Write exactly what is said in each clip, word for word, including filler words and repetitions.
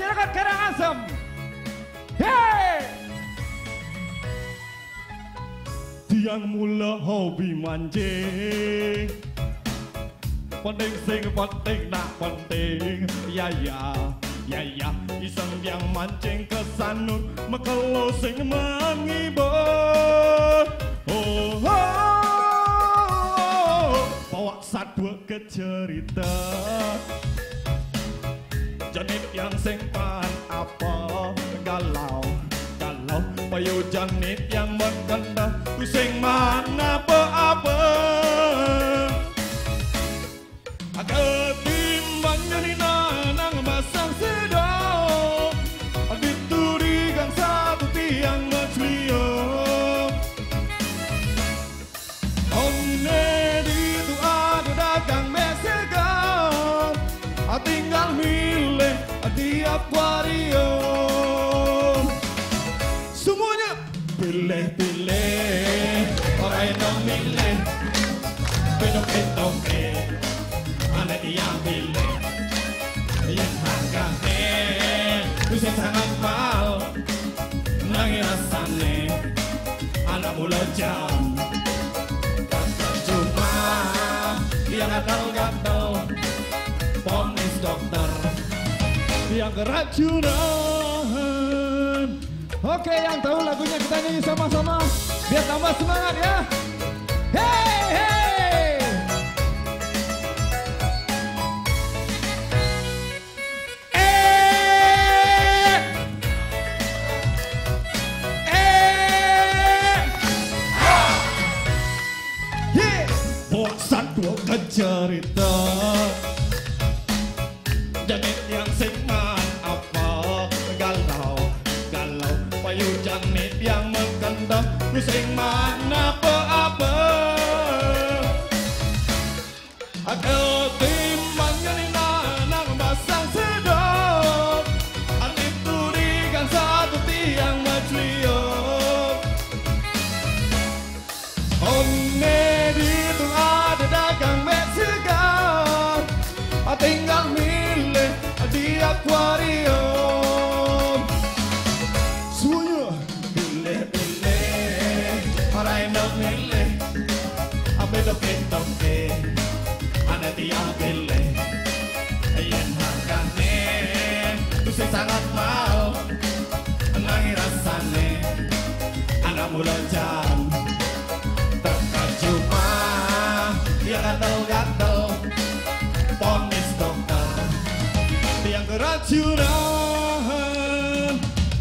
Masyarakat Karangasem. Hey! Tiang mula hobi mancing, penting sing penting nak penting. Ya ya ya ya, iseng yang mancing kesanut mekelo sing menghibur. Oh, oh, oh, bawa sadua ke cerita, janit yang sing pan apa galau. Payu janit yang berkendah pusing mana apa-apa. Ketimbangnya ni nanang masang sedap, diturikan satu tiang macliok. Omne itu ada dagang mesegan, tinggal milih di akuarium. Semuanya pilih-pilih, orang yang milih, pedok-pedoknya, anak yang pilih, yang harganya, bisa sangat mahal, nangis rasanya, anak mula jam, kata cuma, yang gatal-gatal, ponis dokter, yang keracunan. Oke, yang tahu lagunya kita nyanyi sama-sama biar tambah semangat ya. Hey, hey. Eh. Eh. Yeah. Bosan dua kecerita, janit yang singman apa galau. Payu janit yang mengendah pusing mana apa-apa. Ketimbangnya ni nanang masang sedap, diturikan satu tiang macliok. Omne itu ada dagang mesegan, tinggal milih di akuarium. Pilih-pilih, orang yang milih, pedok-pedoknya, anak yang pilih, yang harganya, bisa sangat mahal, nangis rasanya, anak mula jam, teka cuma, dia gatal-gatal, ponis dokter, yang keracunan.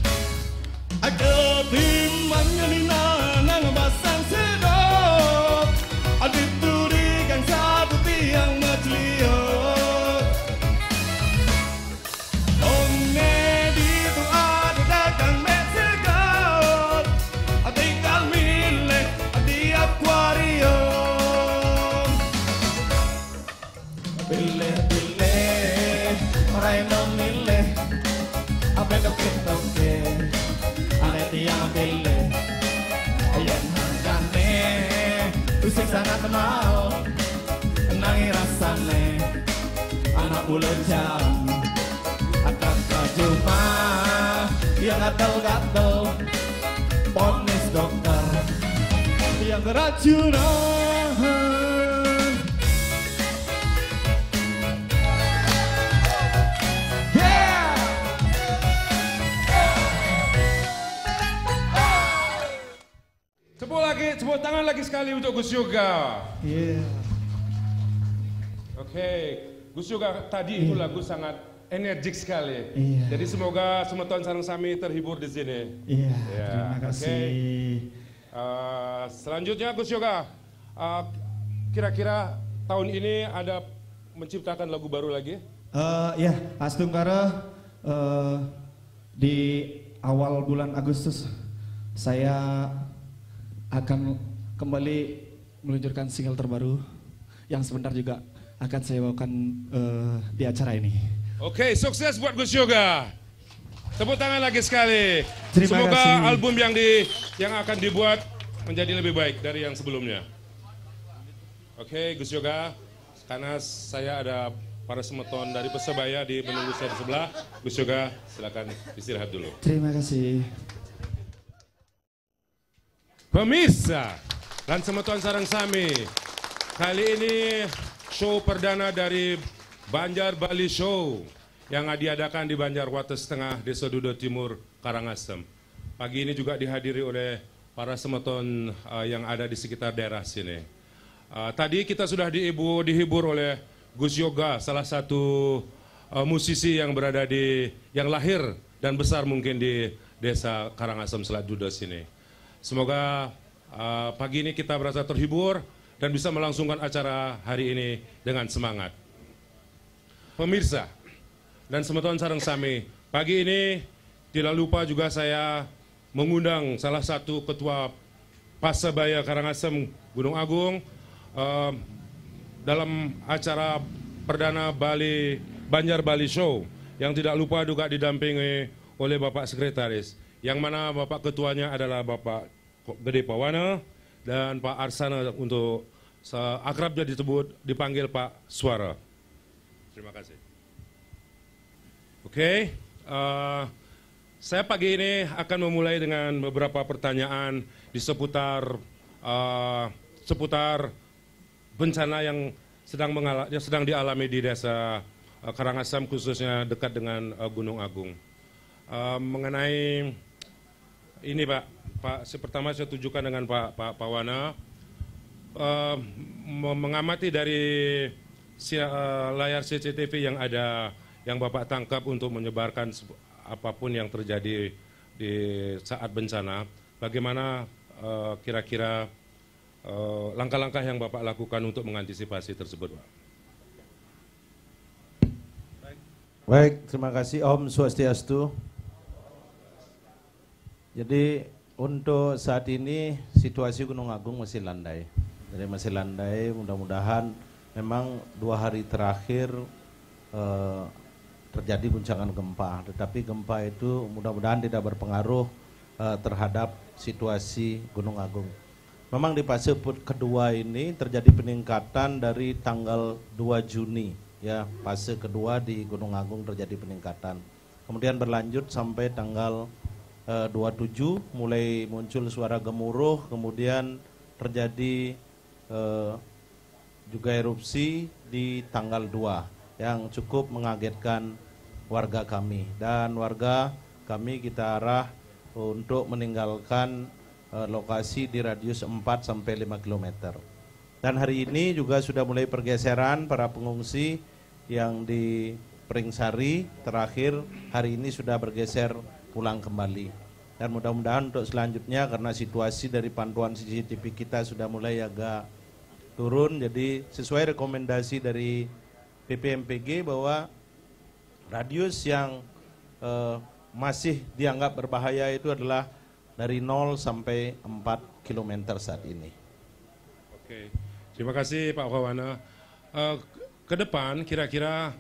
Ketimbangnya ni nanang masang sedap, diturikan satu tiang macliok. Omne itu ada dagang mesegan, tinggal milih di akuarium. Pilih-pilih, orang yang milih, pedok-pedoknya, yang pilih, yang harganya pusing sangat mahal, nangis rasanya, anak bulan jam, akan cuma yang gatal-gatal, ponis dokter, yang keracunan. Tepuk lagi, tepuk tangan lagi sekali untuk Gus Yoga. Yeah. Oke, Gus Yoga tadi yeah. itu lagu sangat energik sekali. Yeah. Jadi semoga semua tuan sarang sami terhibur di sini. Iya, yeah, yeah. terima kasih. Okay. Uh, selanjutnya Gus Yoga, uh, kira-kira tahun ini ada menciptakan lagu baru lagi? Uh, ya, Astungkara uh, di awal bulan Agustus saya akan kembali meluncurkan single terbaru yang sebentar juga akan saya bawakan uh, di acara ini. Oke, sukses buat Gus Yoga. Tepuk tangan lagi sekali. Terima Semoga kasih. album yang di yang akan dibuat menjadi lebih baik dari yang sebelumnya. Oke, Gus Yoga, karena saya ada para semeton dari Persebaya di menunggu saya di sebelah. Gus Yoga, silakan istirahat dulu. Terima kasih. Pemirsa dan semeton sarang sami, kali ini show perdana dari Banjar Bali Show yang diadakan di Banjarwates Tengah, Desa Dudo Timur, Karangasem. Pagi ini juga dihadiri oleh para semeton uh, yang ada di sekitar daerah sini. Uh, tadi kita sudah dihibur, dihibur oleh Gus Yoga, salah satu uh, musisi yang berada di, yang lahir dan besar mungkin di Desa Karangasem Selat Dudo sini. Semoga uh, pagi ini kita merasa terhibur dan bisa melangsungkan acara hari ini dengan semangat. Pemirsa dan semeton sareng sami, pagi ini tidak lupa juga saya mengundang salah satu ketua Pasebaya Karangasem Gunung Agung uh, dalam acara perdana Bali Banjar Bali Show yang tidak lupa juga didampingi oleh Bapak Sekretaris, yang mana Bapak Ketuanya adalah Bapak Gede Pawana dan Pak Arsana, untuk akrabnya disebut dipanggil Pak Suara. Terima kasih. Oke, okay, uh, saya pagi ini akan memulai dengan beberapa pertanyaan di seputar uh, seputar bencana yang sedang mengalami, yang sedang dialami di Desa uh, Karangasem, khususnya dekat dengan uh, Gunung Agung. Uh, mengenai ini Pak, Pak, pertama saya tujukan dengan Pak Pak Pawana, uh, mengamati dari si, uh, layar C C T V yang ada, yang Bapak tangkap untuk menyebarkan apapun yang terjadi di saat bencana, bagaimana kira-kira uh, langkah-langkah yang Bapak lakukan untuk mengantisipasi tersebut, Pak? Baik, terima kasih. Om Swastiastu. Jadi untuk saat ini situasi Gunung Agung masih landai. Jadi masih landai, mudah-mudahan memang dua hari terakhir eh, terjadi guncangan gempa, tetapi gempa itu mudah-mudahan tidak berpengaruh uh, terhadap situasi Gunung Agung. Memang di fase kedua ini terjadi peningkatan dari tanggal dua Juni, ya, fase kedua di Gunung Agung terjadi peningkatan. Kemudian berlanjut sampai tanggal uh, dua puluh tujuh mulai muncul suara gemuruh, kemudian terjadi uh, juga erupsi di tanggal dua. Yang cukup mengagetkan warga kami, dan warga kami kita arah untuk meninggalkan uh, lokasi di radius empat sampai lima kilometer. Dan hari ini juga sudah mulai pergeseran para pengungsi yang di Pring-Sari, terakhir hari ini sudah bergeser pulang kembali. Dan mudah-mudahan untuk selanjutnya, karena situasi dari pantauan C C T V kita sudah mulai agak turun, jadi sesuai rekomendasi dari B P M P G bahwa radius yang eh, masih dianggap berbahaya itu adalah dari nol sampai empat kilometer saat ini. Oke, terima kasih Pak Pawana. Uh, ke depan kira-kira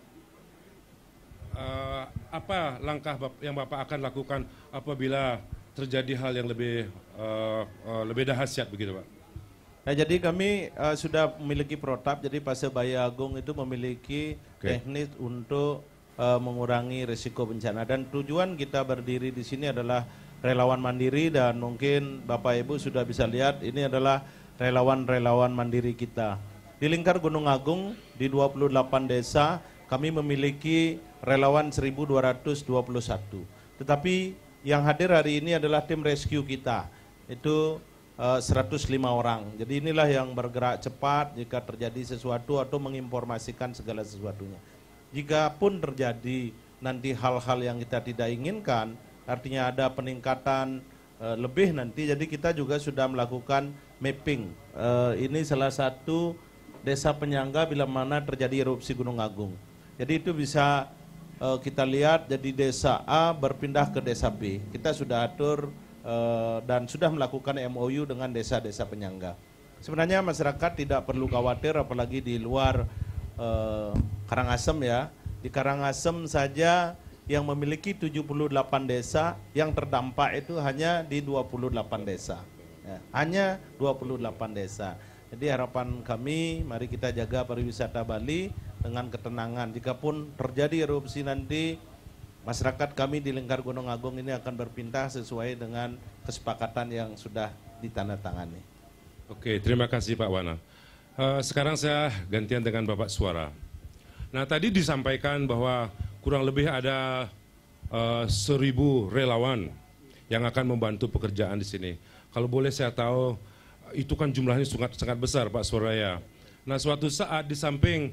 uh, apa langkah yang Bapak akan lakukan apabila terjadi hal yang lebih uh, uh, lebih dahsyat begitu, Pak? Nah, jadi kami uh, sudah memiliki protap, jadi Pasebaya Agung itu memiliki okay. teknik untuk uh, mengurangi risiko bencana, dan tujuan kita berdiri di sini adalah relawan mandiri, dan mungkin Bapak Ibu sudah bisa lihat ini adalah relawan-relawan mandiri kita. Di lingkar Gunung Agung di dua puluh delapan desa kami memiliki relawan seribu dua ratus dua puluh satu. Tetapi yang hadir hari ini adalah tim rescue kita. Itu Uh, seratus lima orang. Jadi inilah yang bergerak cepat jika terjadi sesuatu atau menginformasikan segala sesuatunya. Jika pun terjadi nanti hal-hal yang kita tidak inginkan, artinya ada peningkatan uh, lebih nanti, jadi kita juga sudah melakukan mapping. Uh, ini salah satu desa penyangga bila mana terjadi erupsi Gunung Agung. Jadi itu bisa uh, kita lihat, jadi desa A berpindah ke desa B. Kita sudah atur Uh, dan sudah melakukan M O U dengan desa-desa penyangga. Sebenarnya masyarakat tidak perlu khawatir, apalagi di luar uh, Karangasem ya. Di Karangasem saja yang memiliki tujuh puluh delapan desa, yang terdampak itu hanya di dua puluh delapan desa. Ya, hanya dua puluh delapan desa. Jadi harapan kami, mari kita jaga pariwisata Bali dengan ketenangan. Jikapun terjadi erupsi nanti, masyarakat kami di lingkar Gunung Agung ini akan berpindah sesuai dengan kesepakatan yang sudah ditandatangani. Oke, terima kasih Pak Wana. Uh, sekarang saya gantian dengan Bapak Suara. Nah, tadi disampaikan bahwa kurang lebih ada uh, seribu relawan yang akan membantu pekerjaan di sini. Kalau boleh saya tahu, itu kan jumlahnya sangat sangat besar Pak Suraya. Nah, suatu saat di samping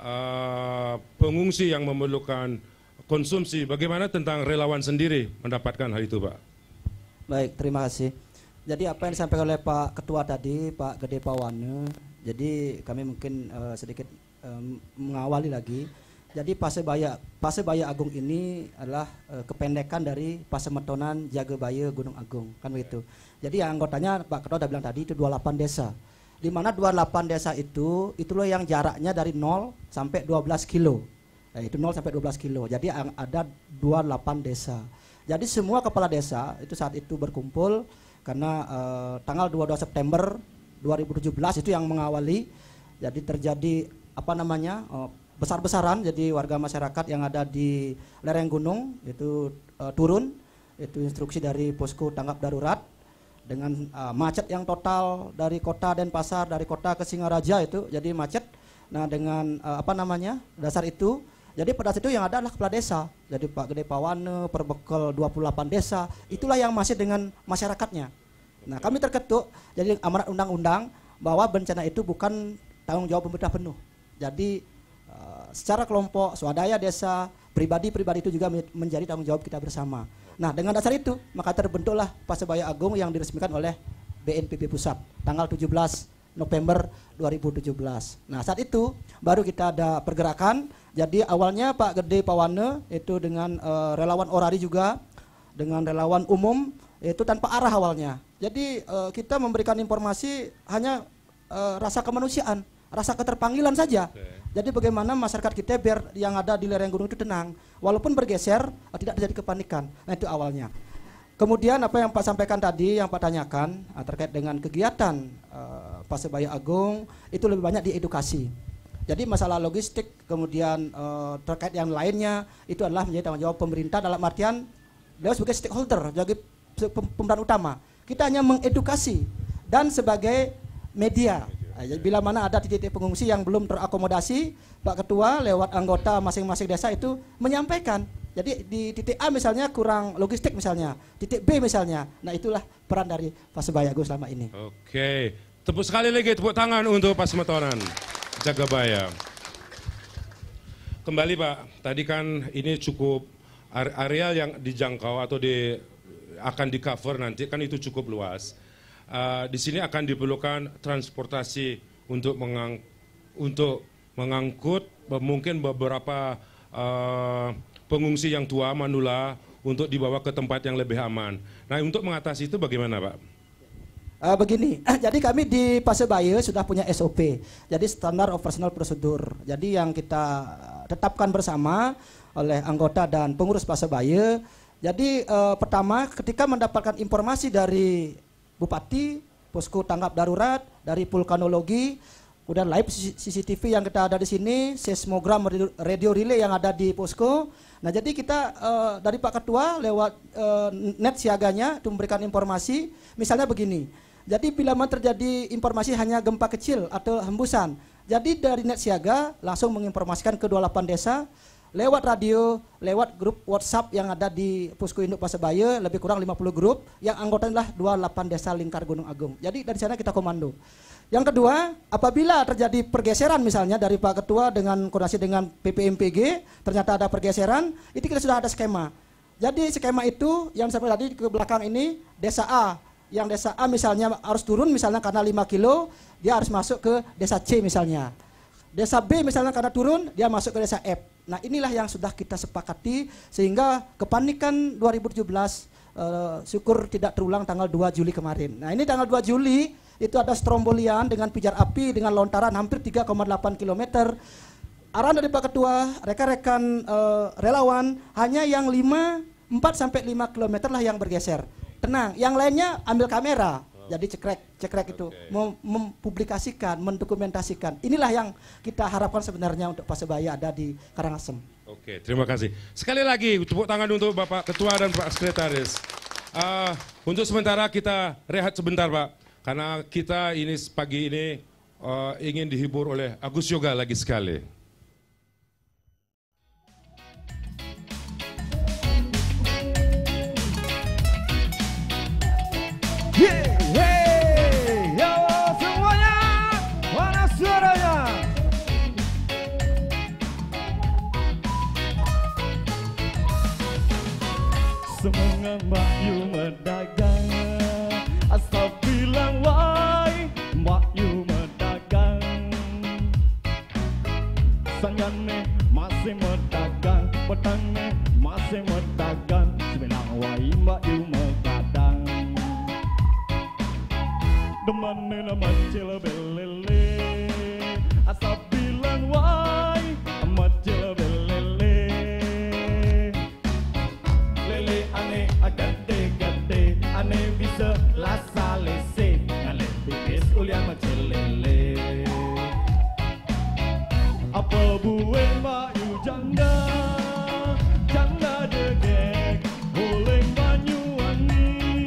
uh, pengungsi yang memerlukan konsumsi, bagaimana tentang relawan sendiri mendapatkan hal itu Pak? Baik, terima kasih. Jadi apa yang disampaikan oleh Pak Ketua tadi, Pak Gede Pawane, jadi kami mungkin uh, sedikit um, mengawali lagi. Jadi Pasebaya, Pasebaya Agung ini adalah uh, kependekan dari Pasemetonan Jagabaya Gunung Agung, kan begitu. Jadi yang anggotanya Pak Ketua sudah bilang tadi itu dua puluh delapan desa. Di mana dua puluh delapan desa itu, itulah yang jaraknya dari nol sampai dua belas kilo. Nah, itu nol sampai dua belas kilo. Jadi ada dua puluh delapan desa. Jadi semua kepala desa itu saat itu berkumpul karena uh, tanggal dua puluh dua September dua ribu tujuh belas itu yang mengawali. Jadi terjadi apa namanya? Uh, besar-besaran, jadi warga masyarakat yang ada di lereng gunung itu uh, turun, itu instruksi dari posko tanggap darurat dengan uh, macet yang total dari kota Denpasar, dari kota ke Singaraja itu jadi macet. Nah dengan uh, apa namanya dasar itu, jadi pada saat itu yang ada adalah kepala desa, jadi Pak Gede Pawane, perbekal dua puluh delapan desa, itulah yang masih dengan masyarakatnya. Nah kami terketuk, jadi amanat undang-undang bahwa bencana itu bukan tanggung jawab pemerintah penuh. Jadi secara kelompok, swadaya desa, pribadi-pribadi itu juga menjadi tanggung jawab kita bersama. Nah dengan dasar itu maka terbentuklah Pasebaya Agung yang diresmikan oleh B N P B Pusat tanggal tujuh belas November dua ribu tujuh belas. Nah saat itu baru kita ada pergerakan. Jadi awalnya Pak Gede Pawane itu dengan uh, relawan orari juga, dengan relawan umum itu tanpa arah awalnya. Jadi uh, kita memberikan informasi hanya uh, rasa kemanusiaan, rasa keterpanggilan saja. Okay. Jadi bagaimana masyarakat kita biar yang ada di lereng gunung itu tenang, walaupun bergeser tidak terjadi kepanikan. Nah itu awalnya. Kemudian apa yang Pak sampaikan tadi, yang Pak tanyakan uh, terkait dengan kegiatan uh, Pasebaya Agung itu lebih banyak di edukasi. Jadi masalah logistik, kemudian uh, terkait yang lainnya itu adalah menjadi tanggung jawab pemerintah dalam artian beliau sebagai stakeholder, sebagai pemeran utama. Kita hanya mengedukasi dan sebagai media. Nah, bila mana ada titik-titik pengungsi yang belum terakomodasi, Pak Ketua lewat anggota masing-masing desa itu menyampaikan. Jadi di titik A misalnya kurang logistik misalnya, titik B misalnya. Nah itulah peran dari Pasebaya Agung selama ini. Oke, tepuk sekali lagi tepuk tangan untuk Pasemetonan Jagabaya. Kembali Pak, tadi kan ini cukup area yang dijangkau atau di, akan di cover nanti kan itu cukup luas. Uh, di sini akan diperlukan transportasi untuk mengang untuk mengangkut mungkin beberapa uh, pengungsi yang tua manula untuk dibawa ke tempat yang lebih aman. Nah untuk mengatasi itu bagaimana Pak? Uh, begini, jadi kami di Pasebaya sudah punya S O P, jadi standar operasional prosedur. Jadi yang kita tetapkan bersama oleh anggota dan pengurus Pasebaya. Jadi uh, pertama ketika mendapatkan informasi dari Bupati, posko tanggap darurat, dari vulkanologi, kemudian live C C T V yang kita ada di sini, seismogram radio relay yang ada di posko. Nah jadi kita uh, dari Pak Ketua lewat uh, net siaganya itu memberikan informasi, misalnya begini. Jadi bila mana terjadi informasi hanya gempa kecil atau hembusan, jadi dari net siaga langsung menginformasikan ke dua puluh delapan desa, lewat radio, lewat grup WhatsApp yang ada di Posko Induk Pasebaya, lebih kurang lima puluh grup, yang anggotanya adalah dua puluh delapan desa lingkar Gunung Agung. Jadi dari sana kita komando. Yang kedua, apabila terjadi pergeseran misalnya dari Pak Ketua dengan koordinasi dengan P P M P G, ternyata ada pergeseran, itu kita sudah ada skema. Jadi skema itu yang sampai tadi ke belakang ini, desa A, yang desa A misalnya harus turun misalnya karena lima kilo, dia harus masuk ke desa C misalnya. Desa B misalnya karena turun, dia masuk ke desa F. Nah inilah yang sudah kita sepakati sehingga kepanikan dua ribu tujuh belas uh, syukur tidak terulang tanggal dua Juli kemarin. Nah ini tanggal dua Juli itu ada strombolian dengan pijar api dengan lontaran hampir tiga koma delapan kilometer. Arahan dari Pak Ketua, rekan-rekan uh, relawan hanya yang lima, empat sampai lima kilometer lah yang bergeser. Tenang, yang lainnya ambil kamera. Jadi cekrek, cekrek itu Oke. mem- mempublikasikan, mendokumentasikan. Inilah yang kita harapkan sebenarnya untuk Persebaya ada di Karangasem. Oke, terima kasih. Sekali lagi tepuk tangan untuk Bapak Ketua dan Pak Sekretaris. Uh, untuk sementara kita rehat sebentar, Pak, karena kita ini pagi ini uh, ingin dihibur oleh Agus Yoga lagi sekali. Hey, hey, yo semuanya, mana suaranya? Semangat Mbak Yu berdagang, asal bilang wai Mbak Yu berdagang. Sanggane masih berdagang, petangnya masih berdagang. Sebilang wai Mbak Yu berdagang. Demen amat cila belele, asal bilang wai amat cila belele. Lele ane agade-gade, ane bisa lasa lese, ngale bibis ulian macam lele. Apa buat Mbak Yu janda, janda degek, boleh Banyuwangi.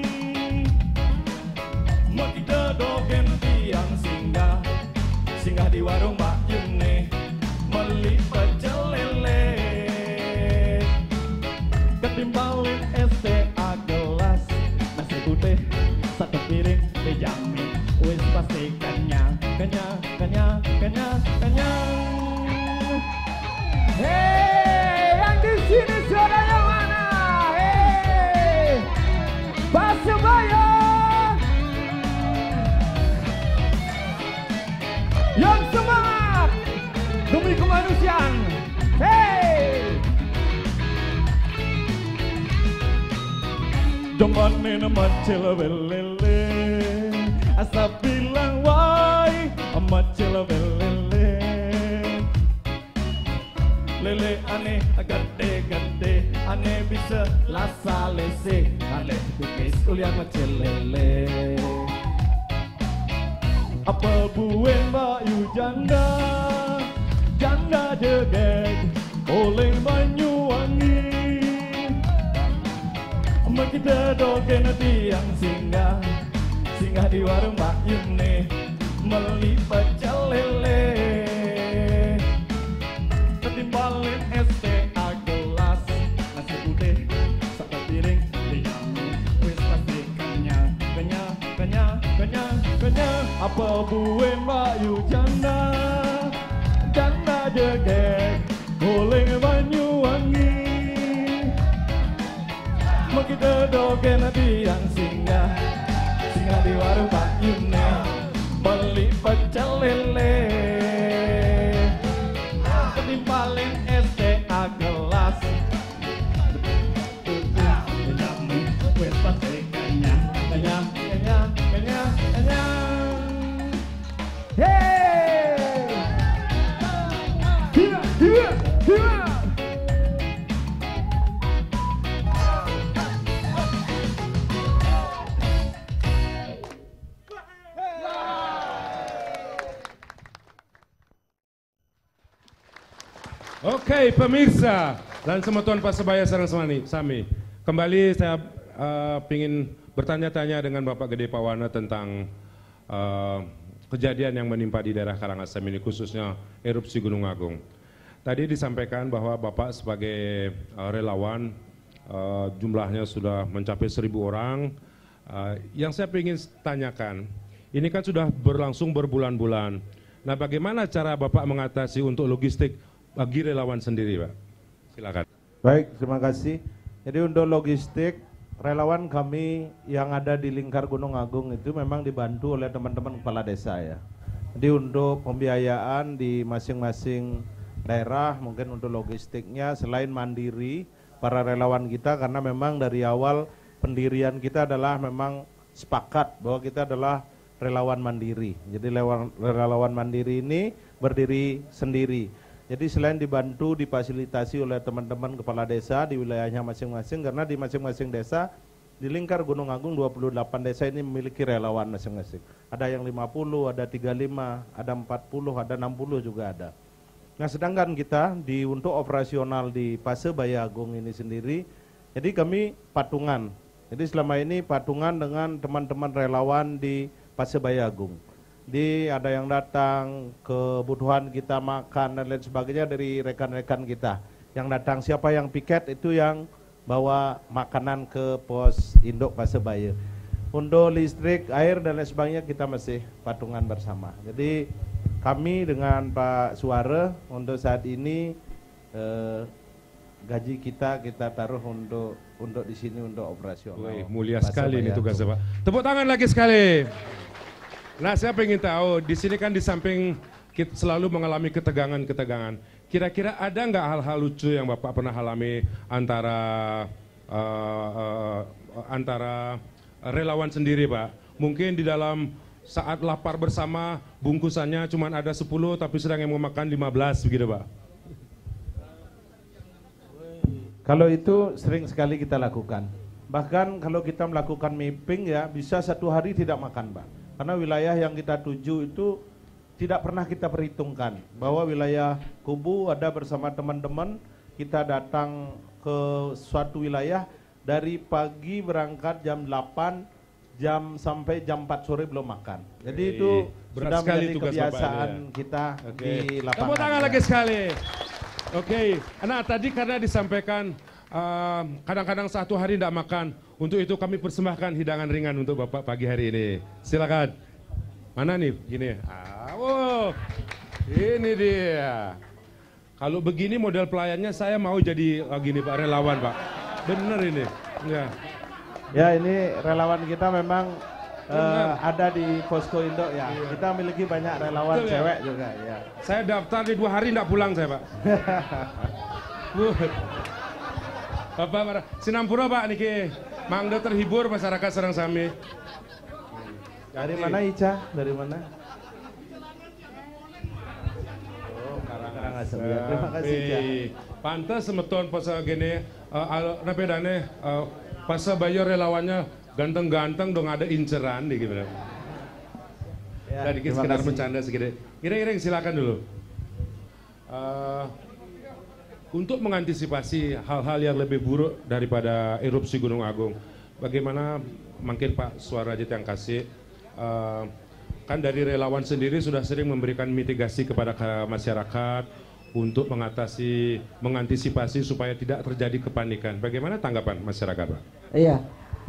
Mak kita dogen tiang singgah, singgah di warung Mbak Yune, beli pecel lele. Ketimbalin es teh a gelas, nasi putih satu piring dijamin, wis pasti kenyang, kenyang, kenyang, kenyang, kenyang. Hei, yang di sini suaranya mana? Hei, Persebaya. Yang semangat demi kemanusiaan. Hey, jambane nama cela belele, asal bilang wai amat cela belele. Lele ane gede-gede, ane bisa lasa lese, ane bikis ulian macam lele. Apa buen Mbak Yu janda, janda degek, oleh Banyuwangi. Mak kita dogen tiang singgah, singgah di warung Mbak Yune, beli pecel lele. Ketimbalin es teh a gelas, nasi putih satu piring dijamin, wis pasti kenyang, kenyang, kenyang, kenyang, kenyang. Apa buen Mbak Yu janda, janda degek, boleh Banyuwangi. Mak kita dogen tiang singgah, singgah di warung Mbak Yune, beli pecel lele. Ketimbalin es teh a gelas, dijamin, wis pasti kenyang, kenyang, kenyang, kenyang, kenyang. Hey, hiba, hiba, hiba. Oke, pemirsa dan semua tuan Persebaya sareng sami. Kembali saya uh, ingin bertanya-tanya dengan Bapak Gede Pawana tentang uh, kejadian yang menimpa di daerah Karangasem ini, khususnya erupsi Gunung Agung. Tadi disampaikan bahwa Bapak sebagai uh, relawan uh, jumlahnya sudah mencapai seribu orang. Uh, yang saya ingin tanyakan, ini kan sudah berlangsung berbulan-bulan. Nah, bagaimana cara Bapak mengatasi untuk logistik bagi relawan sendiri, Pak? Silakan. Baik, terima kasih. Jadi untuk logistik, relawan kami yang ada di lingkar Gunung Agung itu memang dibantu oleh teman-teman kepala desa ya. Jadi untuk pembiayaan di masing-masing daerah, mungkin untuk logistiknya selain mandiri, para relawan kita karena memang dari awal pendirian kita adalah memang sepakat bahwa kita adalah relawan mandiri. Jadi relawan mandiri ini berdiri sendiri. Jadi selain dibantu, difasilitasi oleh teman-teman kepala desa di wilayahnya masing-masing, karena di masing-masing desa di lingkar Gunung Agung dua puluh delapan desa ini memiliki relawan masing-masing. Ada yang lima puluh, ada tiga puluh lima, ada empat puluh, ada enam puluh juga ada. Nah, sedangkan kita di untuk operasional di Pasebaya Agung ini sendiri, jadi kami patungan. Jadi selama ini patungan dengan teman-teman relawan di Pasebaya Agung. Di ada yang datang, kebutuhan kita makan dan lain sebagainya dari rekan-rekan kita. Yang datang siapa yang piket itu yang bawa makanan ke pos induk Pasebaya. Untuk listrik, air dan lain sebagainya kita masih patungan bersama. Jadi kami dengan Pak Suara untuk saat ini eh, gaji kita kita taruh untuk untuk di sini untuk operasional. Wih, mulia sekali ini tugasnya, Pak. Tepuk tangan lagi sekali. Nah, saya ingin tahu di sini kan di samping kita selalu mengalami ketegangan-ketegangan. Kira-kira ada nggak hal-hal lucu yang Bapak pernah alami antara uh, uh, antara relawan sendiri, Pak? Mungkin di dalam saat lapar bersama, bungkusannya cuma ada sepuluh tapi sedang yang mau makan lima belas begitu, Pak. Kalau itu sering sekali kita lakukan. Bahkan kalau kita melakukan mapping ya bisa satu hari tidak makan, Pak. Karena wilayah yang kita tuju itu tidak pernah kita perhitungkan bahwa wilayah Kubu ada bersama teman-teman, kita datang ke suatu wilayah dari pagi berangkat jam delapan, jam sampai jam empat sore belum makan. Jadi Oke, itu berat sudah sekali menjadi tugas kebiasaan Bapak ini, ya. kita Oke. di lapangan. Tepuk tangan ya. lagi sekali. Oke, nah tadi karena disampaikan uh, kadang-kadang satu hari tidak makan. Untuk itu kami persembahkan hidangan ringan untuk Bapak pagi hari ini. Silakan. Mana nih? Gini. Ah, wow. Ini dia. Kalau begini model pelayannya saya mau jadi oh, gini Pak, relawan Pak. Bener ini. Enggak. Ya, ini relawan kita memang uh, ada di Posko Induk ya. Iya. Kita memiliki banyak relawan Betul, cewek ya? juga ya. Saya daftar di dua hari tidak pulang saya Pak. Bapak marah. Sinampura Pak niki. Mangga terhibur masyarakat Sarang Sami. Dari mana Ica? Dari mana? Oh, Karangasem. Ya. Terima kasih Ica. Pantas semeton pas gini, uh, napedane uh, pas bayar relawannya ganteng-ganteng dong ada inceran di gimana. Ya, Tadi kita terima sekedar kasih. bercanda sedikit. Kira-kira silakan dulu. Uh, untuk mengantisipasi hal-hal yang lebih buruk daripada erupsi Gunung Agung, bagaimana mungkin Pak Suarajit yang kasih, uh, kan dari relawan sendiri sudah sering memberikan mitigasi kepada masyarakat untuk mengatasi, mengantisipasi supaya tidak terjadi kepanikan. Bagaimana tanggapan masyarakat, Pak? Iya.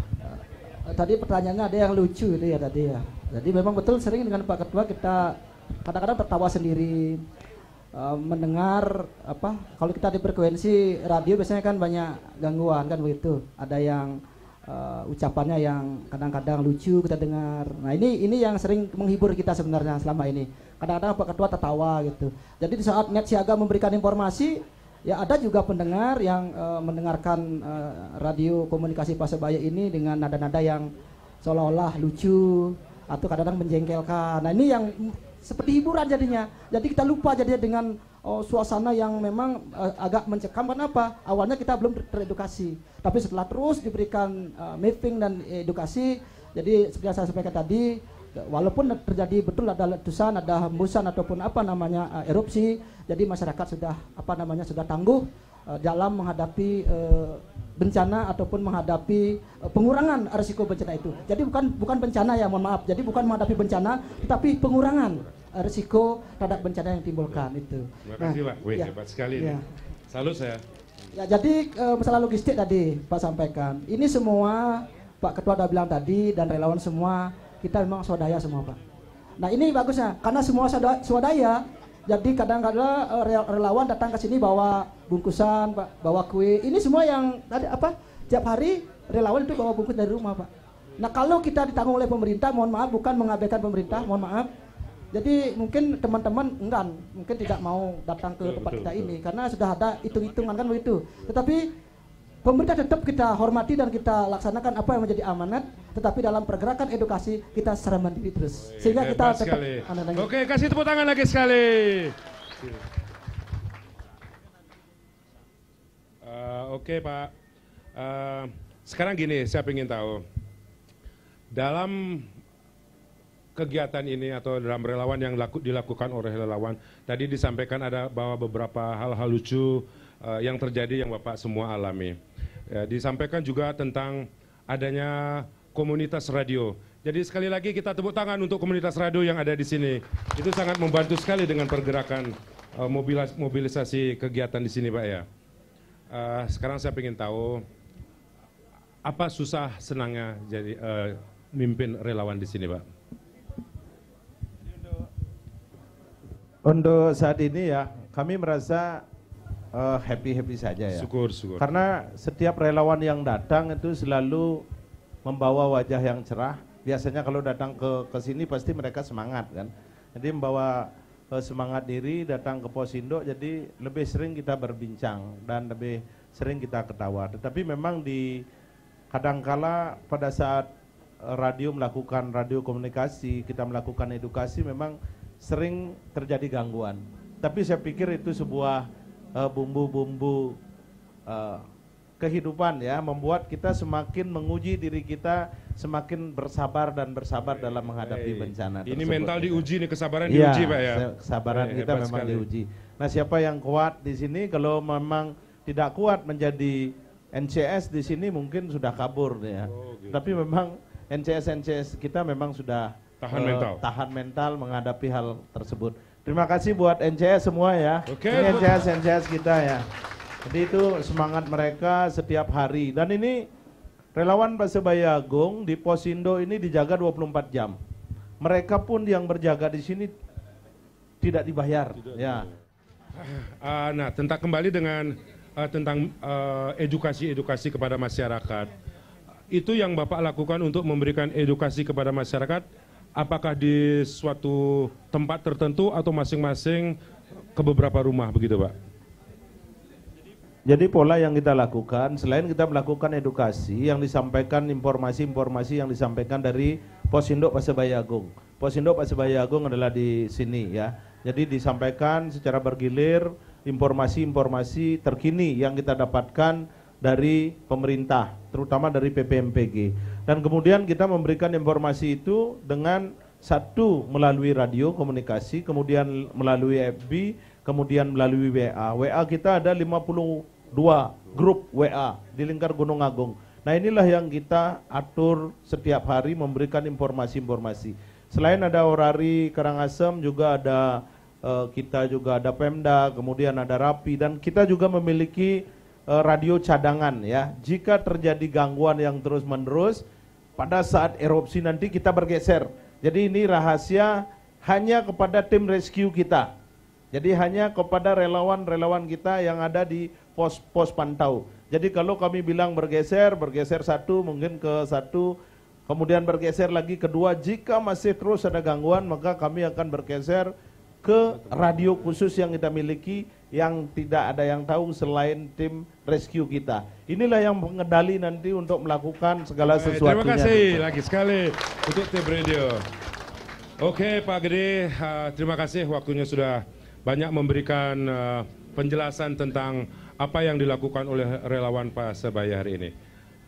Uh, tadi pertanyaannya ada yang lucu itu ya tadi ya. Jadi memang betul sering dengan Pak Ketua kita kadang-kadang tertawa sendiri. Uh, mendengar apa kalau kita di frekuensi radio biasanya kan banyak gangguan kan begitu, ada yang uh, ucapannya yang kadang-kadang lucu kita dengar. Nah ini ini yang sering menghibur kita sebenarnya selama ini. Kadang-kadang Pak Ketua tertawa gitu. Jadi di saat Net Siaga memberikan informasi, ya ada juga pendengar yang uh, mendengarkan uh, radio komunikasi Pasebaya ini dengan nada-nada yang seolah-olah lucu atau kadang-kadang menjengkelkan. Nah ini yang seperti hiburan jadinya. Jadi kita lupa jadinya dengan oh, suasana yang memang uh, agak mencekam. Kenapa? Awalnya kita belum ter teredukasi. Tapi setelah terus diberikan uh, mapping dan edukasi, jadi seperti yang saya sampaikan tadi, walaupun terjadi betul ada letusan, ada hembusan ataupun apa namanya uh, erupsi, jadi masyarakat sudah apa namanya sudah tangguh uh, dalam menghadapi uh, bencana ataupun menghadapi uh, pengurangan risiko bencana itu. Jadi bukan bukan bencana ya, mohon maaf. Jadi bukan menghadapi bencana, tetapi pengurangan uh, risiko terhadap bencana yang timbulkan itu. Terima kasih Pak. Wih, ya, hebat sekali ya. ini. Salut saya. Ya, jadi uh, masalah logistik tadi Pak sampaikan. Ini semua Pak Ketua udah bilang tadi dan relawan semua kita memang swadaya semua Pak. Nah ini bagusnya karena semua swadaya. Jadi kadang-kadang uh, relawan datang ke sini bawa bungkusan, Pak, bawa kue. Ini semua yang tadi apa? Tiap hari relawan itu bawa bungkus dari rumah, Pak. Nah, kalau kita ditanggung oleh pemerintah, mohon maaf bukan mengabaikan pemerintah, mohon maaf. Jadi mungkin teman-teman enggan, mungkin tidak mau datang ke Betul, tempat betul, kita betul. ini karena sudah ada hitung-hitungan kan begitu. Tetapi pemerintah tetap kita hormati dan kita laksanakan apa yang menjadi amanat, tetapi dalam pergerakan edukasi kita secara mandiri terus. Sehingga kita Hebat tetap sekali. anak-anak- Oke, kasih tepuk tangan lagi sekali. Uh, Oke Pak, uh, sekarang gini, saya ingin tahu, dalam kegiatan ini atau dalam relawan yang laku, dilakukan oleh relawan, tadi disampaikan ada bahwa beberapa hal-hal lucu uh, yang terjadi yang Bapak semua alami. Ya, disampaikan juga tentang adanya komunitas radio. Jadi sekali lagi kita tepuk tangan untuk komunitas radio yang ada di sini. Itu sangat membantu sekali dengan pergerakan uh, mobilis mobilisasi kegiatan di sini, Pak ya. Uh, sekarang saya ingin tahu apa susah senangnya jadi uh, mimpin relawan di sini, Pak. Untuk saat ini ya kami merasa happy-happy uh, saja ya. Syukur, syukur. Karena setiap relawan yang datang itu selalu membawa wajah yang cerah. Biasanya kalau datang ke ke sini pasti mereka semangat kan. Jadi membawa uh, semangat diri datang ke Posindo, jadi lebih sering kita berbincang dan lebih sering kita ketawa. Tetapi memang di kadangkala pada saat radio melakukan radio komunikasi, kita melakukan edukasi, memang sering terjadi gangguan. Tapi saya pikir itu sebuah bumbu-bumbu uh, uh, kehidupan ya, membuat kita semakin menguji diri kita, semakin bersabar dan bersabar dalam menghadapi hey, bencana. Ini tersebut, mental ya. diuji nih, kesabaran ya, diuji Pak ya. Kesabaran hey, kita memang sekali. diuji. Nah, siapa yang kuat di sini, kalau memang tidak kuat menjadi N C S di sini mungkin sudah kabur ya. Oh, gitu. Tapi memang N C S N C S kita memang sudah tahan uh, mental. tahan mental menghadapi hal tersebut. Terima kasih buat N C S semua ya. Okay. Ini N C S N C S kita ya. Jadi itu semangat mereka setiap hari. Dan ini relawan Persebaya Agung di Posindo ini dijaga dua puluh empat jam. Mereka pun yang berjaga di sini tidak dibayar. Tidak ya. Uh, nah, tentang kembali dengan uh, tentang edukasi-edukasi uh, kepada masyarakat. Itu yang Bapak lakukan untuk memberikan edukasi kepada masyarakat. Apakah di suatu tempat tertentu atau masing-masing ke beberapa rumah begitu, Pak? Jadi pola yang kita lakukan, selain kita melakukan edukasi, yang disampaikan informasi-informasi yang disampaikan dari Posindok Persebaya Agung. Posindok Persebaya Agung adalah di sini ya. Jadi disampaikan secara bergilir informasi-informasi terkini yang kita dapatkan dari pemerintah, terutama dari P P M P G. Dan kemudian kita memberikan informasi itu dengan satu melalui radio komunikasi, kemudian melalui F B, kemudian melalui W A. W A kita ada lima puluh dua grup W A di lingkar Gunung Agung. Nah, inilah yang kita atur setiap hari memberikan informasi-informasi. Selain ada Orari Karangasem, juga ada uh, kita juga ada Pemda, kemudian ada Rapi, dan kita juga memiliki uh, radio cadangan ya. Jika terjadi gangguan yang terus-menerus, pada saat erupsi nanti kita bergeser. Jadi ini rahasia hanya kepada tim rescue kita. Jadi hanya kepada relawan-relawan kita yang ada di pos-pos pantau. Jadi kalau kami bilang bergeser, bergeser satu mungkin ke satu, kemudian bergeser lagi kedua. Jika masih terus ada gangguan, maka kami akan bergeser ke radio khusus yang kita miliki, yang tidak ada yang tahu selain tim rescue kita. Inilah yang mengendali nanti untuk melakukan segala sesuatunya. Terima kasih lagi sekali untuk tim radio. Oke Pak Gede, uh, terima kasih waktunya sudah banyak memberikan uh, penjelasan tentang apa yang dilakukan oleh relawan Persebaya hari ini.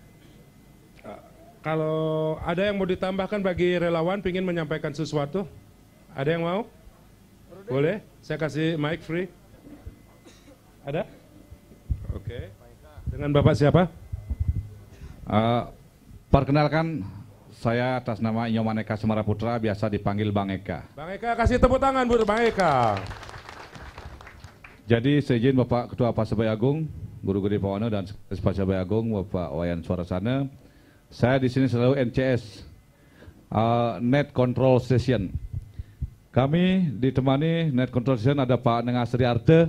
Uh, kalau ada yang mau ditambahkan bagi relawan, ingin menyampaikan sesuatu? Ada yang mau? Boleh? Saya kasih mic free. Ada? Oke. Dengan Bapak siapa? Uh, perkenalkan, saya atas nama Nyoman Eka Semaraputra, biasa dipanggil Bang Eka. Bang Eka, kasih tepuk tangan buat Bang Eka. Jadi seizin Bapak Ketua Persebaya Agung, Guru Gede Pawana dan Sekretaris Persebaya Agung, Bapak Wayan Suarasana, saya di sini selalu N C S, uh, Net Control Station. Kami ditemani Net Control Station ada Pak Nengasri Arte,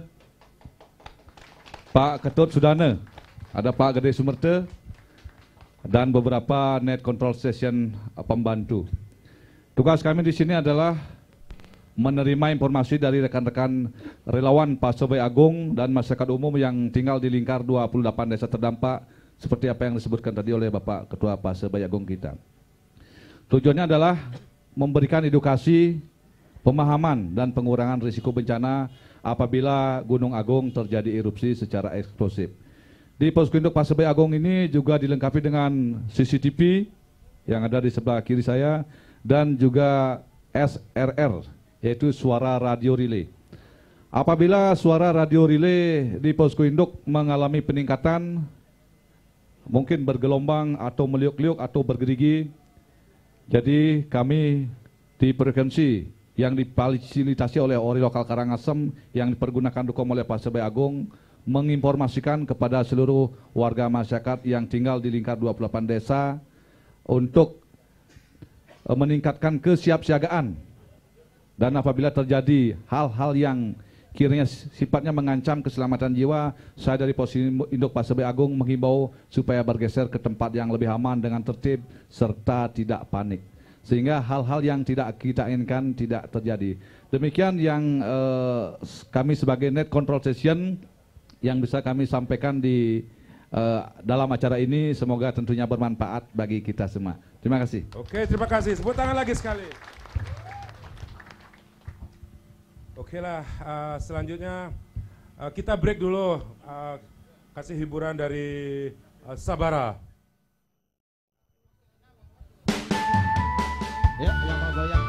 Pak Ketut Sudana, ada Pak Gede Sumerte, dan beberapa Net Control Station pembantu. Tugas kami di sini adalah menerima informasi dari rekan-rekan relawan Persebaya Agung dan masyarakat umum yang tinggal di lingkar dua puluh delapan desa terdampak, seperti apa yang disebutkan tadi oleh Bapak Ketua Persebaya Agung kita. Tujuannya adalah memberikan edukasi, pemahaman dan pengurangan risiko bencana apabila Gunung Agung terjadi erupsi secara eksplosif. Di Posko Induk Pasar Bayi Agung ini juga dilengkapi dengan C C T V yang ada di sebelah kiri saya dan juga S R R, yaitu suara radio relay. Apabila suara radio relay di Posko Induk mengalami peningkatan, mungkin bergelombang atau meliuk-liuk atau bergerigi, jadi kami di frekuensi yang difasilitasi oleh Ori Lokal Karangasem yang dipergunakan dukum oleh Pasar Bayi Agung menginformasikan kepada seluruh warga masyarakat yang tinggal di lingkar dua puluh delapan desa untuk e, meningkatkan kesiapsiagaan, dan apabila terjadi hal-hal yang kiranya sifatnya mengancam keselamatan jiwa, saya dari Pos Induk Pasar Bayi Agung menghimbau supaya bergeser ke tempat yang lebih aman dengan tertib serta tidak panik, sehingga hal-hal yang tidak kita inginkan tidak terjadi. Demikian yang eh, kami sebagai Net Control Session yang bisa kami sampaikan di uh, dalam acara ini, semoga tentunya bermanfaat bagi kita semua. Terima kasih. Oke, terima kasih. Sebut tangan lagi sekali. Oke lah, uh, selanjutnya uh, kita break dulu, uh, kasih hiburan dari uh, Sabara. Ya, yang mau goyang.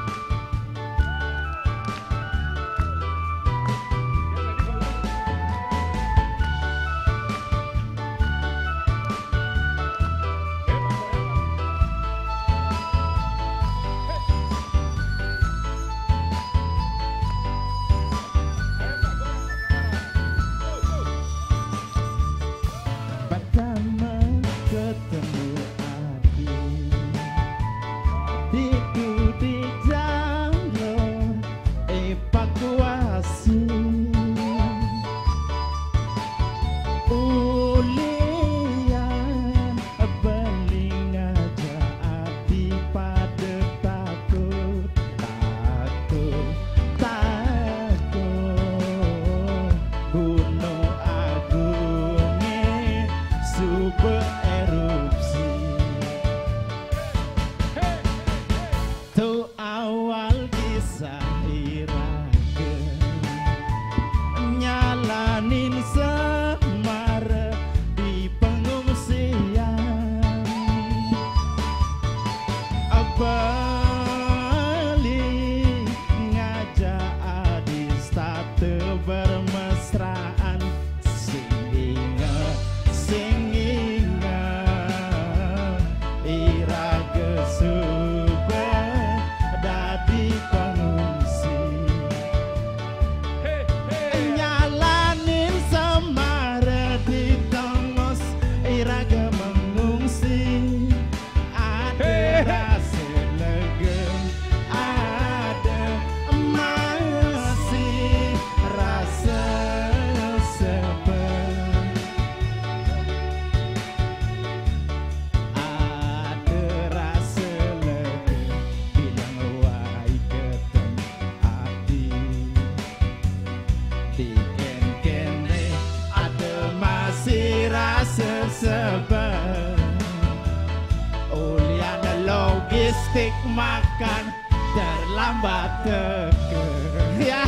logistik makan terlambat teke. Ya,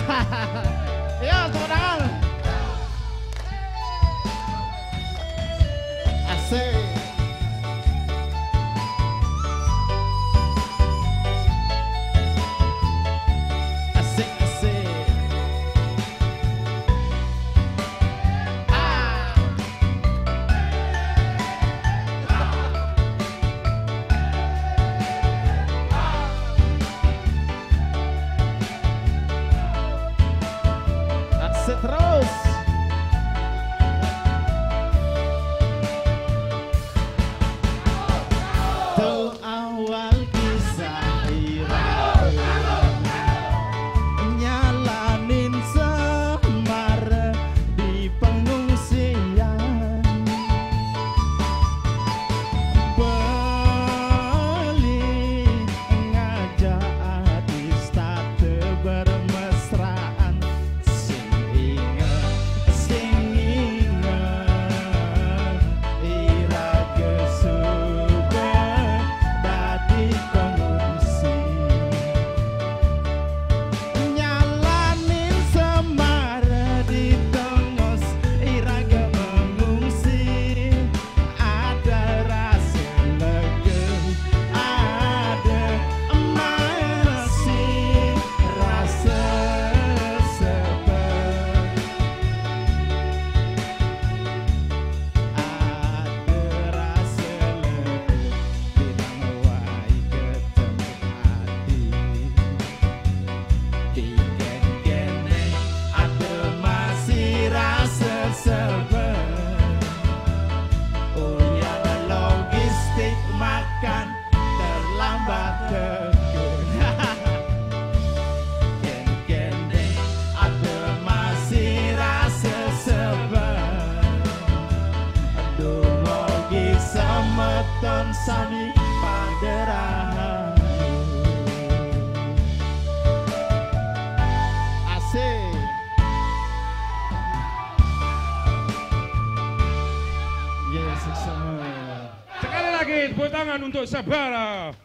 ya tepuk tangan. Asik. Asik, asik. Ah. Asik terus. semeton sami paderahan. Asik. Yes, sama. Sekali lagi tepuk tangan untuk Sabara.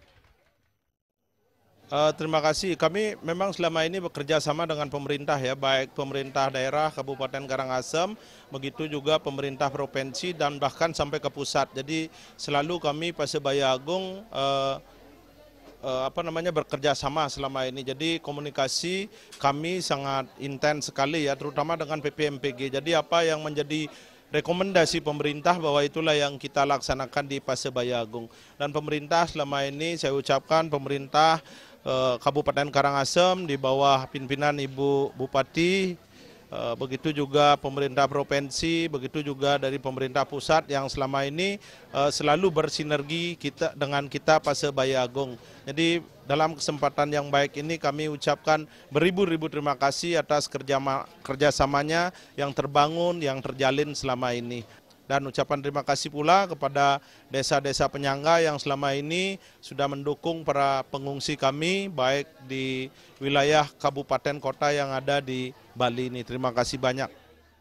Uh, terima kasih. Kami memang selama ini bekerja sama dengan pemerintah ya, baik pemerintah daerah Kabupaten Karangasem, begitu juga pemerintah provinsi dan bahkan sampai ke pusat. Jadi selalu kami Persebaya Agung uh, uh, apa namanya bekerja sama selama ini. Jadi komunikasi kami sangat intens sekali ya, terutama dengan P P M P G. Jadi apa yang menjadi rekomendasi pemerintah bahwa itulah yang kita laksanakan di Persebaya Agung. Dan pemerintah selama ini saya ucapkan pemerintah eh, Kabupaten Karangasem di bawah pimpinan Ibu Bupati, eh, begitu juga pemerintah provinsi, begitu juga dari pemerintah pusat yang selama ini eh, selalu bersinergi kita dengan kita Persebaya Agung. Jadi dalam kesempatan yang baik ini kami ucapkan beribu-ribu terima kasih atas kerja kerjasamanya yang terbangun, yang terjalin selama ini. Dan ucapan terima kasih pula kepada desa-desa penyangga yang selama ini sudah mendukung para pengungsi kami, baik di wilayah kabupaten kota yang ada di Bali ini. Terima kasih banyak.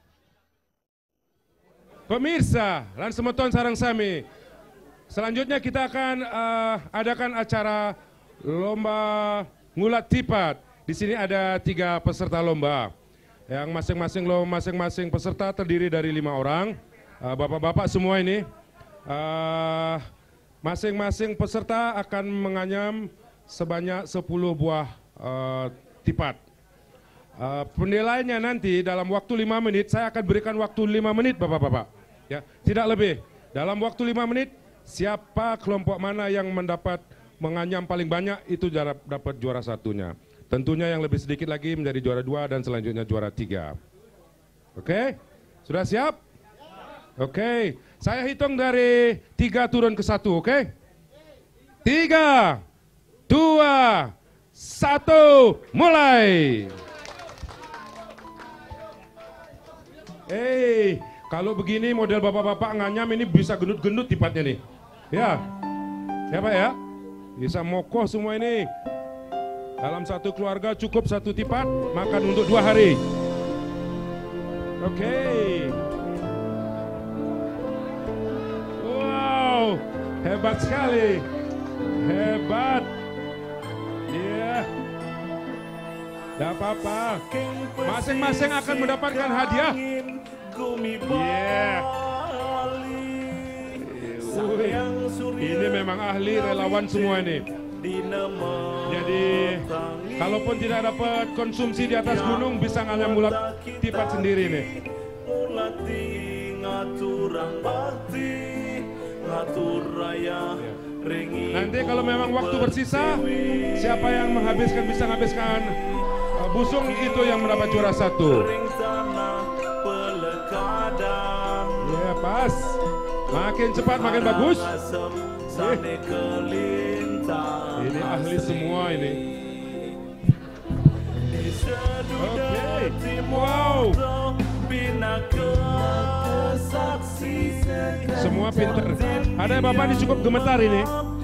Pemirsa, Lan Semeton Sarang Sami, selanjutnya kita akan uh, adakan acara lomba ngulat tipat. Di sini ada tiga peserta lomba, yang masing-masing masing-masing peserta terdiri dari lima orang. Bapak-bapak uh, semua ini, masing-masing uh, peserta akan menganyam sebanyak sepuluh buah uh, tipat. Uh, penilaiannya nanti dalam waktu lima menit, saya akan berikan waktu lima menit bapak-bapak, ya, tidak lebih. Dalam waktu lima menit, siapa kelompok mana yang mendapat menganyam paling banyak itu dapat juara satunya. Tentunya yang lebih sedikit lagi menjadi juara dua dan selanjutnya juara tiga. Oke, sudah siap? Oke, saya hitung dari tiga turun ke satu, oke? Tiga, dua, satu, mulai. Eh, kalau begini model bapak-bapak nganyam ini bisa gendut-gendut tipatnya nih. Ya, siapa ya? Bisa mokoh semua ini. Dalam satu keluarga cukup satu tipat, makan untuk dua hari. Oke. Wow, hebat sekali. Hebat. Iya. Yeah. Tidak apa-apa. Masing-masing akan mendapatkan hadiah. Iya. Yeah. Ini memang ahli relawan semua ini. Jadi kalaupun tidak dapat konsumsi di atas gunung, bisa nganyam mulat tipat sendiri nih. Nanti kalau memang waktu bersisa, siapa yang menghabiskan bisa menghabiskan uh, busung itu yang mendapat juara satu. Ya, pas. Makin cepat makin bagus. Eh. Ini ahli semua ini. Oke, okay. Wow. Semua pinter. Ada bapak ini cukup gemetar ini.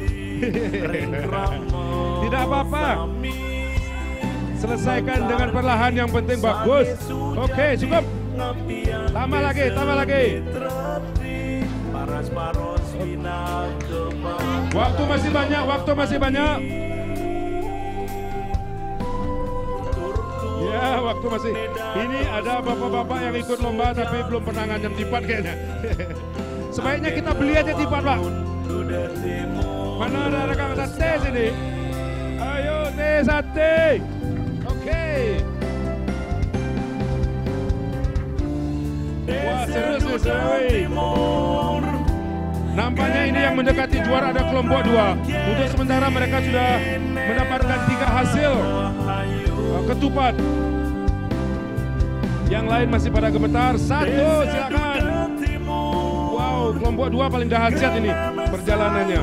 Tidak apa-apa. Selesaikan dengan perlahan, yang penting bagus. Oke, okay, cukup. Tambah lagi, tambah lagi. Waktu masih banyak, waktu masih banyak. Ya, waktu masih. Ini ada bapak-bapak yang ikut lomba tapi belum pernah nganyam tipat kayaknya. Sebaiknya kita beli aja tipat, Pak. Mana ada rekan sate sini? Ayo, teh sate. Oke. Wah, serius nih, serius. Nampaknya ini yang mendekati juara ada kelompok dua. Untuk sementara mereka sudah mendapatkan tiga hasil uh, ketupat. Yang lain masih pada gemetar. Satu, silakan. Wow, kelompok dua paling dahsyat ini perjalanannya.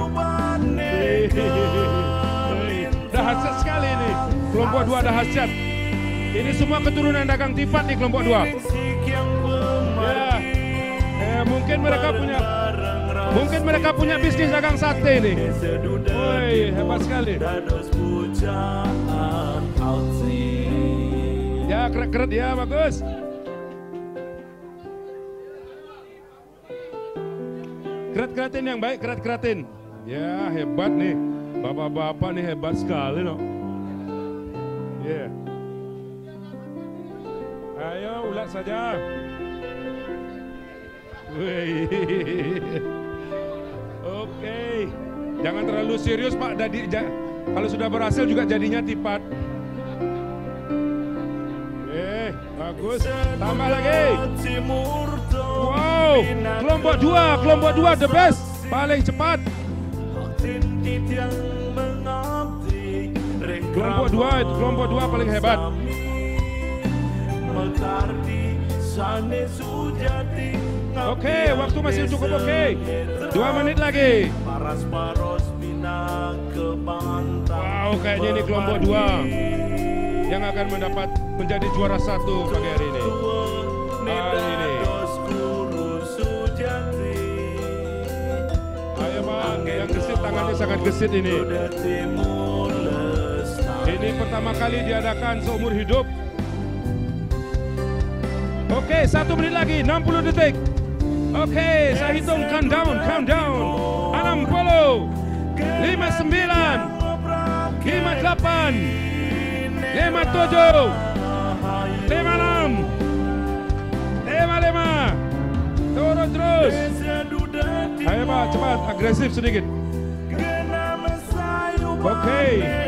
Dahsyat sekali ini. Kelompok dua dahsyat. Ini semua keturunan dagang tipat di kelompok dua. Ya, eh, mungkin mereka punya Mungkin mereka punya bisnis dagang sate nih. Woi, hebat sekali. Ya, keret-keret ya, bagus. Keret-keretin yang baik, keret-keretin. Ya, hebat nih. Bapak-bapak nih hebat sekali loh. Ya. Yeah. Ayo, ulat saja. Wih. Oke. Jangan terlalu serius, Pak. Dadi, ja, kalau sudah berhasil juga jadinya tipat. Eh, bagus. Tambah lagi. Wow, kelompok dua, kelompok dua the best, paling cepat. Kelompok dua itu kelompok dua paling hebat. Oke, waktu masih cukup. Oke, dua menit lagi. Wow, kayaknya ini kelompok dua yang akan mendapat menjadi juara satu pagi hari ini. Hari ini. Ayo Bang, yang gesit tangannya sangat gesit ini. Ini pertama kali diadakan seumur hidup. Oke, satu menit lagi, enam puluh detik. Oke, saya hitung countdown, countdown. enam puluh, lima puluh sembilan, lima puluh delapan, lima puluh tujuh, lima puluh enam, lima puluh lima. Turun terus. Ayo Pak, cepat, agresif sedikit. Oke.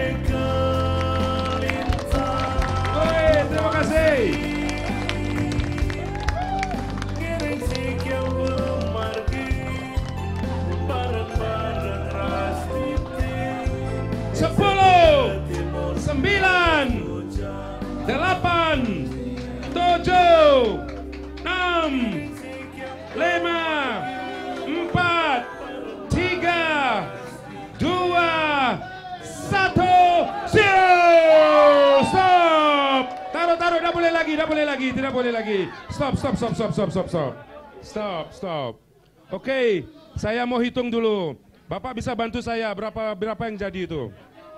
Oke, terima kasih. Sepuluh, sembilan, delapan, tujuh, enam, lima, empat, tiga, dua, satu, zero. Stop. Taruh, taruh, tidak boleh lagi, tidak boleh lagi, tidak boleh lagi. Stop, stop, stop, stop, stop, stop, stop. Stop, stop. Oke, saya mau hitung dulu. Bapak bisa bantu saya berapa berapa yang jadi itu?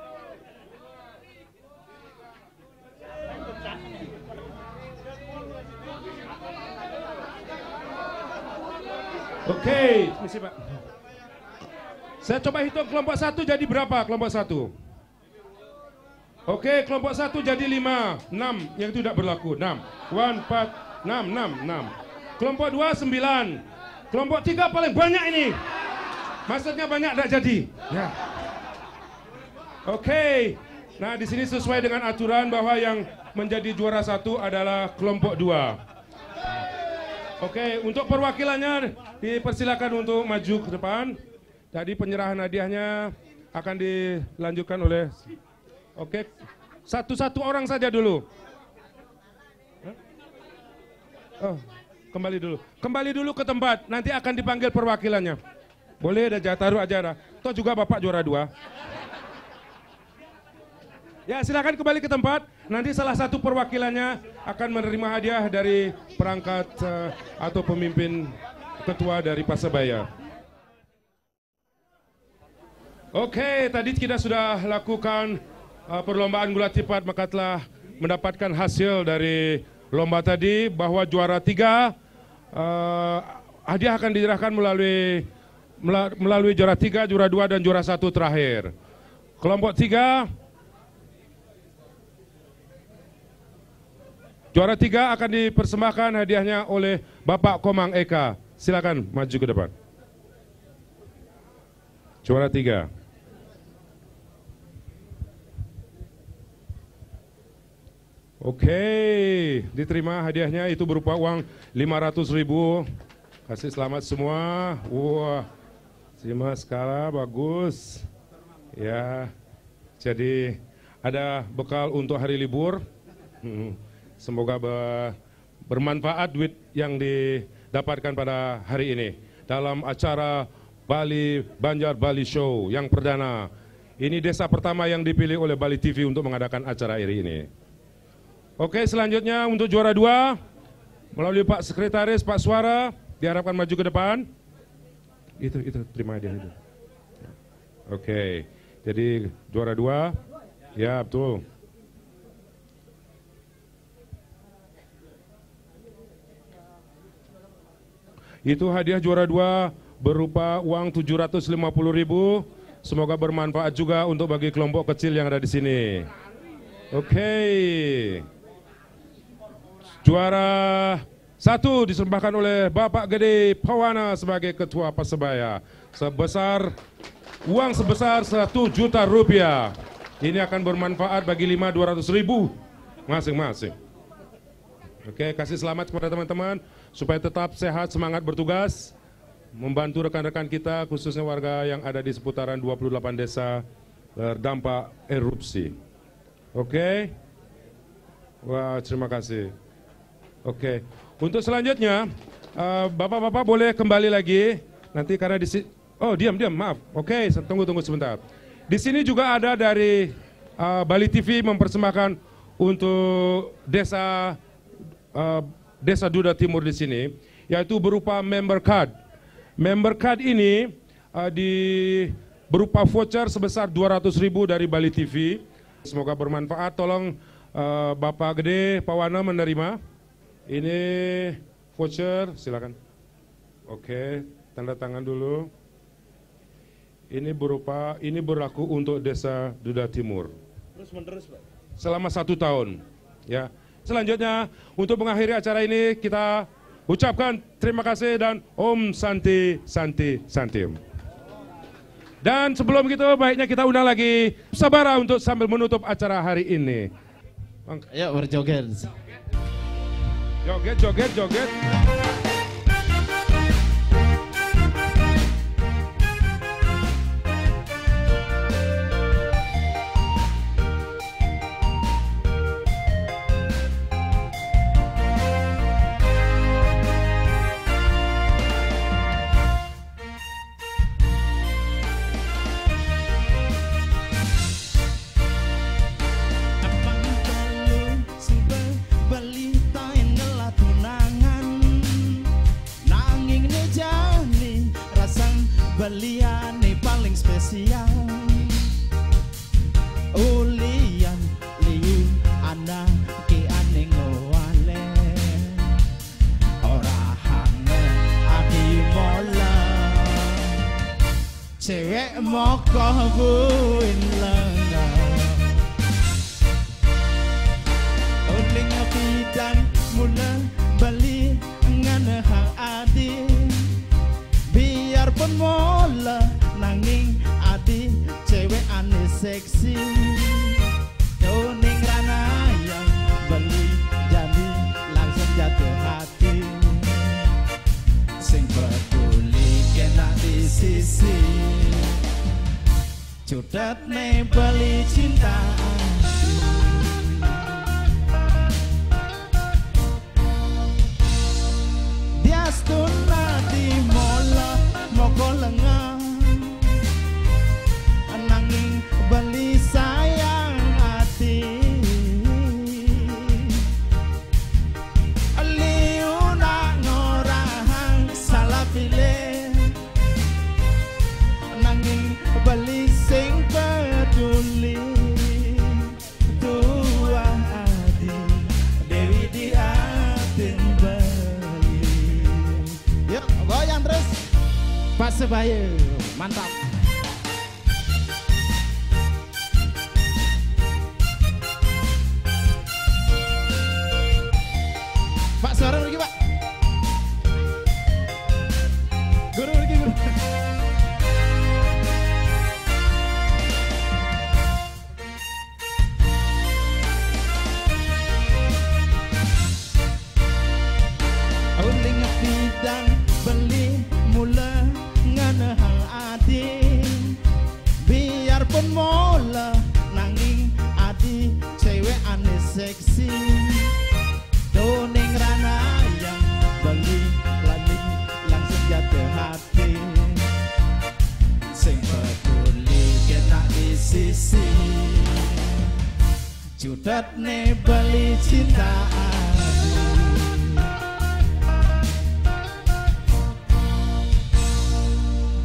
Oke, misi Pak. Saya coba hitung kelompok satu jadi berapa kelompok satu? Oke, kelompok satu jadi lima, enam yang tidak berlaku, enam, one, empat, enam, enam, enam. Kelompok dua sembilan, kelompok tiga paling banyak ini. Maksudnya banyak tidak jadi. Ya. Oke, nah di sini sesuai dengan aturan bahwa yang menjadi juara satu adalah kelompok dua. Oke, untuk perwakilannya dipersilakan untuk maju ke depan. Tadi penyerahan hadiahnya akan dilanjutkan oleh. Oke, satu-satu orang saja dulu. Oh, kembali dulu. Kembali dulu ke tempat. Nanti akan dipanggil perwakilannya. Boleh ada taruh aja dah. Toh juga Bapak juara dua. Ya, silakan kembali ke tempat. Nanti salah satu perwakilannya akan menerima hadiah dari perangkat uh, atau pemimpin ketua dari Pasebaya. Oke, tadi kita sudah lakukan uh, perlombaan gulat lipat, maka telah mendapatkan hasil dari lomba tadi bahwa juara tiga uh, hadiah akan diserahkan melalui melalui juara tiga, juara dua, dan juara satu terakhir. Kelompok tiga, juara tiga akan dipersembahkan hadiahnya oleh Bapak Komang Eka. Silakan maju ke depan. Juara tiga. Oke, diterima hadiahnya, itu berupa uang lima ratus ribu. Kasih selamat semua. Wah. Terima skala bagus. Ya. Jadi ada bekal untuk hari libur. Hmm, semoga be bermanfaat duit yang didapatkan pada hari ini dalam acara Bali Banjar Bali Show yang perdana. Ini desa pertama yang dipilih oleh Bali T V untuk mengadakan acara hari ini. Oke, selanjutnya untuk juara dua melalui Pak Sekretaris Pak Suara diharapkan maju ke depan. Itu, itu, terima hadiah itu. Oke, jadi juara dua, ya betul. Itu hadiah juara dua berupa uang tujuh ratus lima puluh ribu. Semoga bermanfaat juga untuk bagi kelompok kecil yang ada di sini. Oke, juara satu dipersembahkan oleh Bapak Gede Pawana sebagai Ketua Persebaya sebesar uang sebesar satu juta rupiah. Ini akan bermanfaat bagi lima dua ratus ribu masing-masing. Oke, kasih selamat kepada teman-teman supaya tetap sehat, semangat bertugas, membantu rekan-rekan kita khususnya warga yang ada di seputaran dua puluh delapan desa terdampak erupsi. Oke, wah terima kasih. Oke, untuk selanjutnya bapak-bapak uh, boleh kembali lagi nanti karena di sini. Oh diam diam maaf. Oke, tunggu tunggu sebentar. Di sini juga ada dari uh, Bali T V mempersembahkan untuk desa uh, desa Duda Timur di sini, yaitu berupa member card. Member card ini uh, di berupa voucher sebesar dua ratus ribu dari Bali T V. Semoga bermanfaat. Tolong uh, Bapak Gede Pawana menerima. Ini voucher, silakan. Oke, tanda tangan dulu. Ini berupa, ini berlaku untuk desa Duda Timur. Terus menerus, Pak. Selama satu tahun. Ya. Selanjutnya, untuk mengakhiri acara ini kita ucapkan terima kasih dan Om Santi Santi Santim. Dan sebelum itu baiknya kita undang lagi Sabara untuk sambil menutup acara hari ini. Ayo berjoget. Joget, joget, joget. Beliane paling spesial ulian liu anak ke ane ngowale ora hange adi mola cewek moko buin lenga uling bidang mula bali ngane hang adi biarpun mola nanging adi cewek aneh seksi tuning rana yang beli jadi langsung jatuh hati sing peduli kena di sisi cudat nih beli cinta dia stuna di mola moko lenga nanging beli sayang hati liu nak ngorang salah pilih nanging beli sing peduli dua adi Dewi diatin beli yuk goyang terus Persebaya, mantap. Pak suara lagi Pak. Guru lagi guru. Uling bidang beli mula hang adi biarpun mola nanging adi cewek aneh seksi tuning rana yang beli lagi langsung jatuh hati sing peduli kena di sisi judat nih beli cinta adi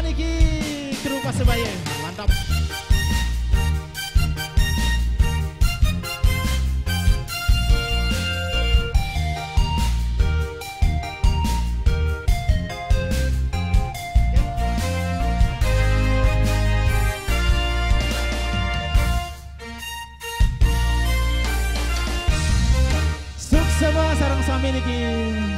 niki kru Persebaya. Mantap. Sukses sarang sami niki.